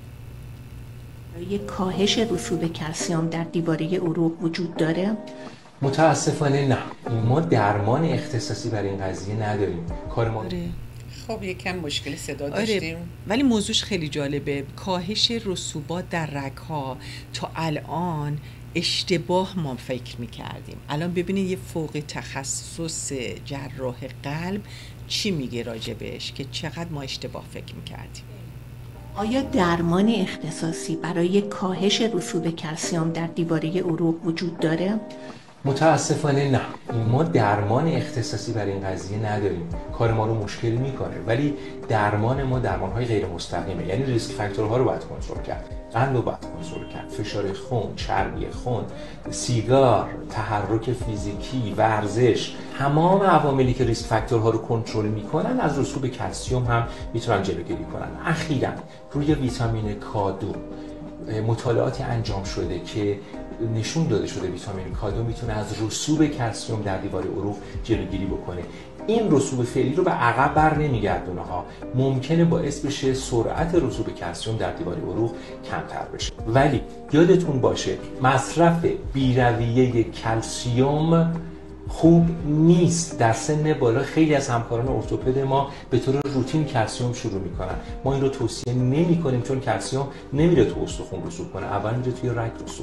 یک کاهش رسوب کلسیم در دیواره عروق وجود داره؟ متاسفانه نه، ما درمان اختصاصی برای این قضیه نداریم. کار ما خب یکم مشکل صدا داشتیم. ولی موضوعش خیلی جالبه. کاهش رسوبات در رگ‌ها تا الان اشتباه ما فکر می‌کردیم. الان ببینید یه فوق تخصص جراح قلب چی میگه راجبش که چقدر ما اشتباه فکر می‌کردیم. آیا درمان اختصاصی برای کاهش رسوب کلسیم در دیواره عروق وجود داره؟ متاسفانه نه، ما درمان اختصاصی برای این قضیه نداریم. کار ما رو مشکل میکنه، ولی درمان ما درمان‌های غیر مستقیمه. یعنی ریسک فاکتورها رو باید کنترل کرد، قند رو باید کنترل کرد، فشار خون، چربی خون، سیگار، تحرک فیزیکی، ورزش، تمام عواملی که ریسک فاکتورها رو کنترل میکنن از رسوب کلسیم هم میتونن جلوگیری کنن. اخیراً روی ویتامین K2 مطالعاتی انجام شده که نشون داده شده ویتامین K2 میتونه از رسوب کلسیم در دیواره عروق جلوگیری بکنه. این رسوب فعلی رو به عقب بر نمیگردونه ها، ممکنه باعث بشه سرعت رسوب کلسیم در دیواره عروق کمتر بشه. ولی یادتون باشه مصرف بی‌رویه کلسیم خوب نیست. در سن بالا خیلی از همکاران ارتوپد ما به طور روتین کلسیم شروع میکنن. ما این رو توصیه نمی کنیم چون کلسیم نمیره تو استخوان رسوب کنه، اول میره توی رگ رسوب.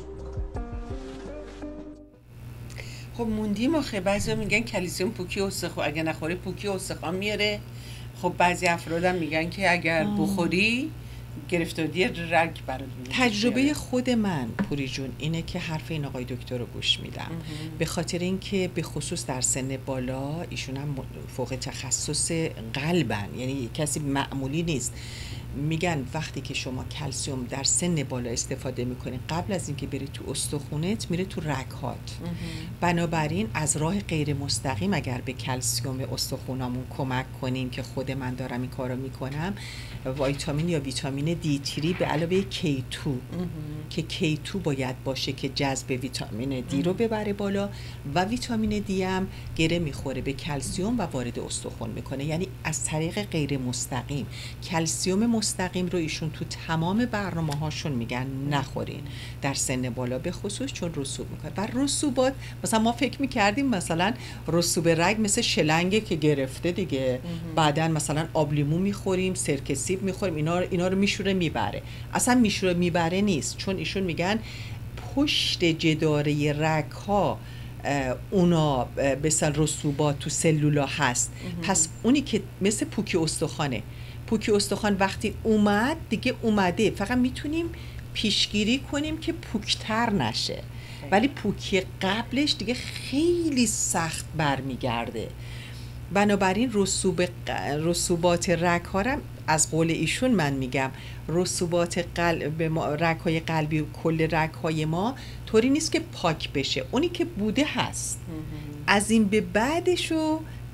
خب موندیم آخه بعضی میگن کلسیم پوکی استخوان، اگه نخوری پوکی استخوان میاره. خب بعضی افرادم میگن که اگر بخوری گرفتاری رگ برات میاد. تجربه خود من پوری جون اینه که حرف این آقای دکتر رو گوش میدم، به خاطر اینکه به خصوص در سن بالا ایشون هم فوق تخصص قلبن، یعنی کسی معمولی نیست. میگن وقتی که شما کلسیم در سن بالا استفاده میکنین قبل از اینکه بری تو استخونت میره تو رگ‌هات. بنابراین از راه غیر مستقیم اگر به کلسیم استخونامون کمک کنیم که خود من دارم این کارو میکنم، ویتامین یا ویتامین D3 به علاوه K2 که K2 باید باشه که جذب ویتامین D رو ببره بالا و ویتامین D هم گره میخوره به کلسیم و وارد استخوان میکنه. یعنی از طریق غیر مستقیم. کلسیم مستقیم رو ایشون تو تمام برنامه هاشون میگن نخورین در سن بالا به خصوص، چون رسوب میکنه. و رسوبات مثلا ما فکر میکردیم مثلا رسوب رگ مثل شلنگه که گرفته دیگه، بعدن مثلا آب لیمو میخوریم، سرکه سیب میخوریم، اینا رو میشوره میبره. اصلا میشوره میبره نیست، چون ایشون میگن پشت جداره رگ ها اونا مثلا رسوبات تو سلولا هست. پس اونی که مثل پوکی استخوانه، پوکی استخوان وقتی اومد دیگه اومده، فقط میتونیم پیشگیری کنیم که پوکتر نشه، ولی پوکی قبلش دیگه خیلی سخت برمیگرده. بنابراین رسوبات رگ ها رو از قول ایشون من میگم رسوبات رگ های قلبی و کل رگ های ما طوری نیست که پاک بشه، اونی که بوده هست. از این به بعدشو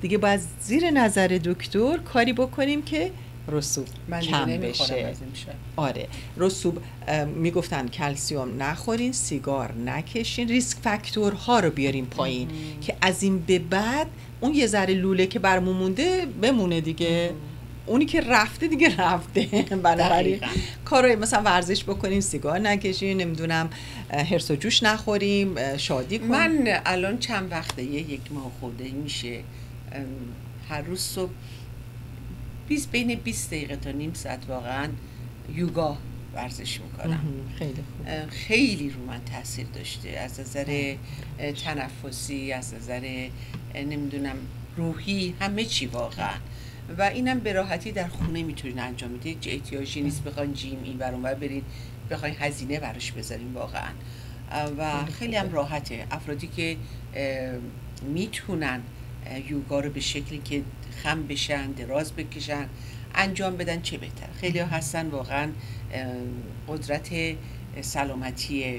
دیگه باید زیر نظر دکتر کاری بکنیم که رسوب کم بشه. آره، رسوب میگفتن کلسیوم نخورین، سیگار نکشین، ریسک فاکتورها رو بیاریم پایین که از این به بعد اون یه ذره لوله که برمون مونده بمونه دیگه. اونی که رفته دیگه رفته. بنابراین کارای مثلا ورزش بکنیم، سیگار نکشیم، نمیدونم هرس و جوش نخوریم، شادی کنیم. من الان چند وقته، یک ماه خورده میشه، هر روز صبح بین 20 دقیقه تا نیم ساعت واقعا یوگا ورزش میکنم. خیلی خوب. خیلی رو من تاثیر داشته، از نظر تنفسی، از نظر نمیدونم روحی، همه چی واقعا. و اینم به راحتی در خونه میتونین انجام بدید. هیچ احتیاجی نیست بخواین جیم این ور اون ور برین، بخواین هزینه براش بذارین واقعا. و خیلی هم راحته. افرادی که میتونن یوگا رو به شکلی که خم بشن، دراز بکشن، انجام بدن چه بهتر. خیلی ها هستن واقعا قدرت سلامتی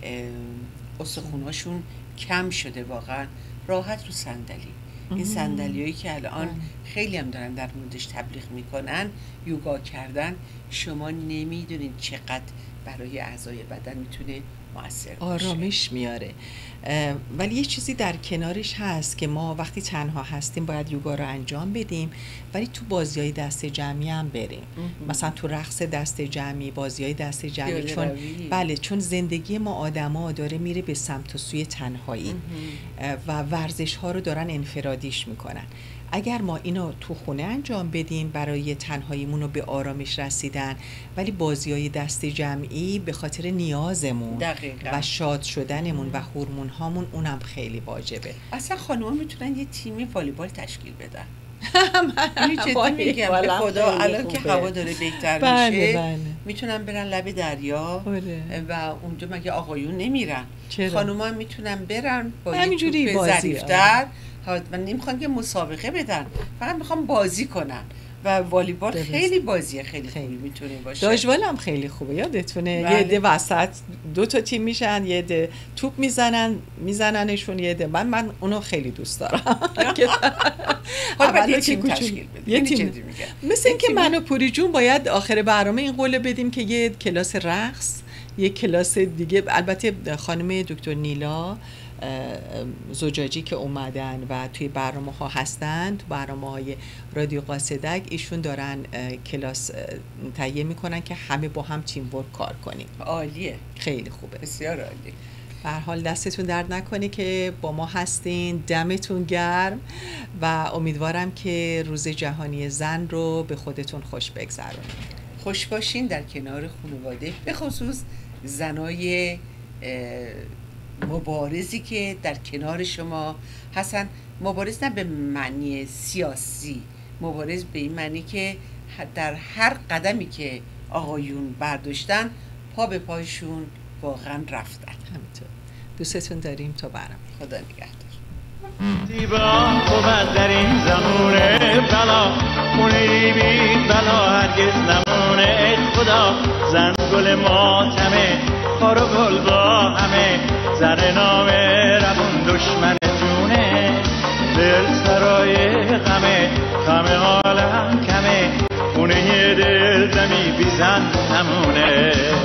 استخوناشون کم شده، واقعا راحت رو صندلی. این صندلیایی که الان خیلی هم دارن در موردش تبلیغ میکنن، یوگا کردن، شما نمیدونین چقدر برای اعضای بدن میتونه مؤثر باشه. آرامش میاره. ولی یه چیزی در کنارش هست که ما وقتی تنها هستیم باید یوگا رو انجام بدیم، ولی تو بازیای دست جمعی هم بریم. مثلا تو رقص دست جمعی، بازیای دست جمعی، چون زندگی ما آدما داره میره به سمت و سوی تنهایی و ورزش ها رو دارن انفرادیش میکنن. اگر ما اینو تو خونه انجام بدیم برای تنهاییمون و به آرامش رسیدن، ولی بازیای دست جمعی به خاطر نیازمون و شاد شدنمون و هورمون هامون، اونم خیلی واجبه. اصلا خانوما میتونن یه تیم والیبال تشکیل بدن. اینو جدی میگم به خدا، الان که هوا داره بهتر میشه میتونن برن لب دریا و اونجا مگه آقایون نمیرن؟ خانوما میتونن برن با یه توپ ظریف‌تر و نمیخوان که مسابقه بدن، فقط میخوان بازی کنن. و والیبال خیلی بازیه خیلی خوبی میتونه باشه. داژبال هم خیلی خوبه، یادتونه یه عده وسط 2 تا تیم میشن، یه عده توپ میزننشون، یه عده من اونو خیلی دوست دارم. حالا یه تیم تشکیل بدیم. یه تیم مثل اینکه من و پوری جون باید آخر برنامه این قول بدیم که یه کلاس رقص، یه کلاس دیگه، البته خانم دکتر نیلا زجاجی که اومدن و توی برنامه ها هستن، تو برنامه های رادیو قاصدک، ایشون دارن کلاس تهیه میکنن که همه با هم تیم ورک کار کنیم. عالیه، خیلی خوبه، بسیار عالی. به هر حال دستتون درد نکنه که با ما هستین، دمتون گرم و امیدوارم که روز جهانی زن رو به خودتون خوش بگذرونید. خوش باشین در کنار خانواده، به خصوص زنای مبارزی که در کنار شما هستن. مبارز نه به معنی سیاسی، مبارز به این معنی که در هر قدمی که آقایون برداشتن پا به پایشون واقعا رفتن. همینطور. دوستتون داریم. تا برنامه. خدا نگهدار. زیبا خوبت در این زمونه بلا، خونه بی بلا هرگز نمونه. ای خدا زن گل ماتمه، خار و گل با همه، زن نامه روون دشمن جونه. دل سرای غمه، غم عالم کمه، خونه دل زمی بی زن نمونه.